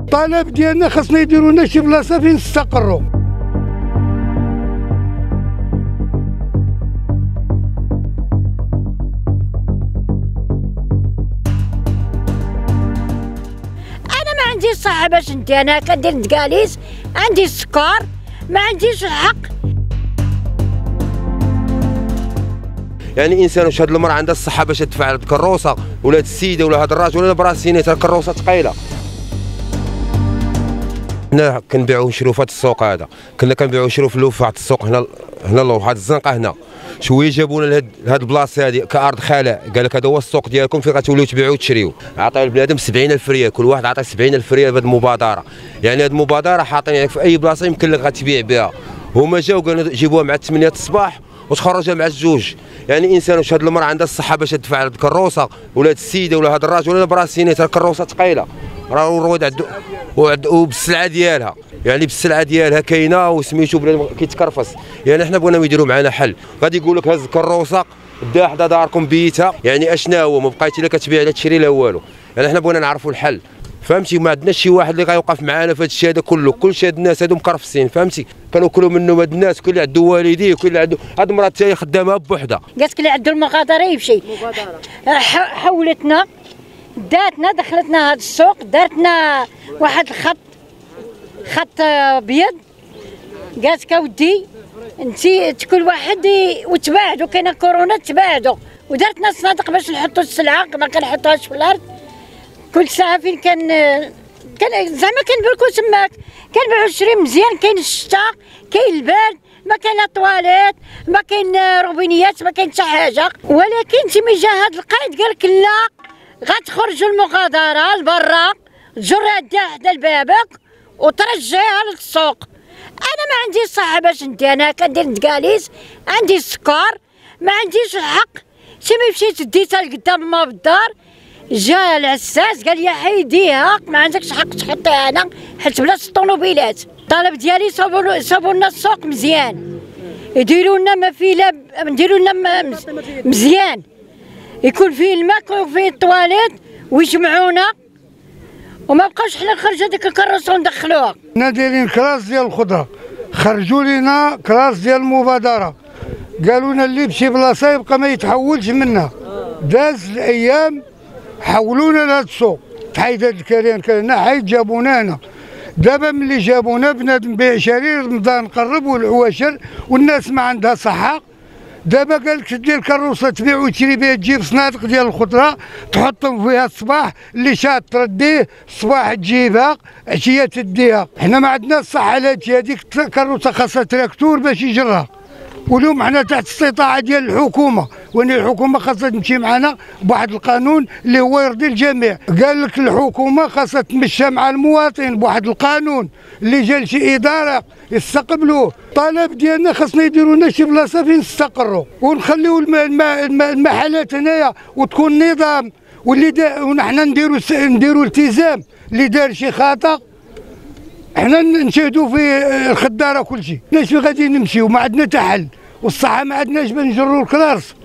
الطلب ديالنا خاصنا يديروا لنا شي بلاصه فين نستقروا. ما عنديش صحة باش ندي، انا كندير نتكاليس، عندي السكر، ما عنديش الحق. يعني انسان واش هاد المراه عندها الصحه باش تدفع هاد الكروسه ولا هاد السيده ولا هاد الراجل ولا براسينيت، الكروسه ثقيله. حنا كنبيعو ونشريو في هاد السوق هذا، كنا كنبيعو ونشريو في واحد السوق هنا واحد الزنقه هنا، شويه جابونا لهاد البلاصه هادي كارض خلاء، قال لك هذا هو السوق ديالكم فين غتوليو تبيعوا وتشريو. عطاو البنادم 70,000 ريال، كل واحد عطى 70,000 ريال بهاد المبادره. يعني هاد المبادره حاطين يعني في اي بلاصه يمكن لك غتبيع بها. هما جاو قالوا جيبوها مع 8 الصباح وتخرجها مع الجوج. يعني انسان واش هاد المراه عندها الصحه باش تدفع هاد الكروسه ولا هاد السيده ولا هاد الراجل ولا براسينيت، الكروسه ثقيله راه الرويض وبالسلعه ديالها، يعني بالسلعه ديالها كاينه وسميتو بلا كيتكرفص. يعني حنا بغينا يديروا معنا حل، غادي يقول لك هز الكروسه دا حدا داركم بيتها، يعني اشنا هو ما بقيتي لا كتبيع لا تشري لا والو. يعني حنا بغينا نعرفوا الحل، فهمتي؟ ما عندناش شي واحد اللي غيوقف معنا في هذا الشيء هذا كله. كلشي هاد الناس هادو مكرفسين، فهمتي؟ كناكلوا منهم هاد الناس، كل اللي عنده والديه وكل اللي عنده. هاد المراه حتى هي خدامه بوحدها، قالت لك اللي عنده المغادره يمشي. حولتنا داتنا دخلتنا هاد السوق، دارتنا واحد خط ابيض، قالت لك اودي انت كل واحد وتباعدوا، كاينه كورونا تباعدوا، ودارتنا صناديق باش نحطوا السلعه ما كنحطوهاش في الارض. كل ساعه فين كان زعما كنبركو تماك، كنبيعو الشري مزيان. كاين الشتا، كاين البرد، ما كاين لا طواليت، ما كاين روبينيات، ما كاين حتى حاجه. ولكن تمي جا هاد القايد قال لك لا، غتخرجوا المغادره لبرا، تجرها ديها حدا لبابك وترجعيها للسوق. انا ما عنديش صحه باش ندي، انا كندير نتكاليس، عندي السكر، ما عنديش الحق. شي ما مشيت ديتها لقدام ما بالدار، جا العساس قال لي حيديها، ما عندكش حق تحطيها هنا حيت بلاصه الطوموبيلات. الطلب ديالي صابوا لنا السوق مزيان، يديروا لنا ما فيه لا، نديروا لنا مزيان، يكون فيه الماء ويكون فيه الطواليت ويجمعونا، وما بقاوش حنا نخرجوا ديك الكروسه وندخلوها. حنا دايرين كراس ديال الخضره، خرجوا لينا كراس ديال المبادره، قالوا لنا اللي بشي بلاصه يبقى ما يتحولش منها. داز الايام حولونا لهاد السوق، تحيدات الكريان كان حيد جابونا هنا. دابا ملي جابونا بنادم بيع شري، رمضان قرب والعواشر والناس ما عندها صحه. دابا قال لك دير كروسه تبيع وتشري بها، تجيب صناديق ديال الخضره تحطهم فيها الصباح، اللي شات ترديه، الصباح تجيبها، عشيه تديها. حنا ما عندناش الصحه لهادشي، هذيك الكروسه خاصها تراكتور باش يجرها. واليوم حنا تحت الاستطاعه ديال الحكومه، وان الحكومه خاصها تمشي معنا بواحد القانون اللي هو يرضي الجميع. قال لك الحكومه خاصها تمشى مع المواطن بواحد القانون اللي جا لشي اداره يستقبلوه. الطلب ديالنا خاصنا يديروا لنا شي بلاصه فين نستقروا، ونخليو المحلات هنايا وتكون نظام، واللي ونحن نديروا التزام. اللي دار شي خطا احنا نشهدوا في الخداره كل شيء. علاش غادي نمشيو؟ ما عندنا حتى حل، والصحه ما عندناش باش نجروا الكرارس.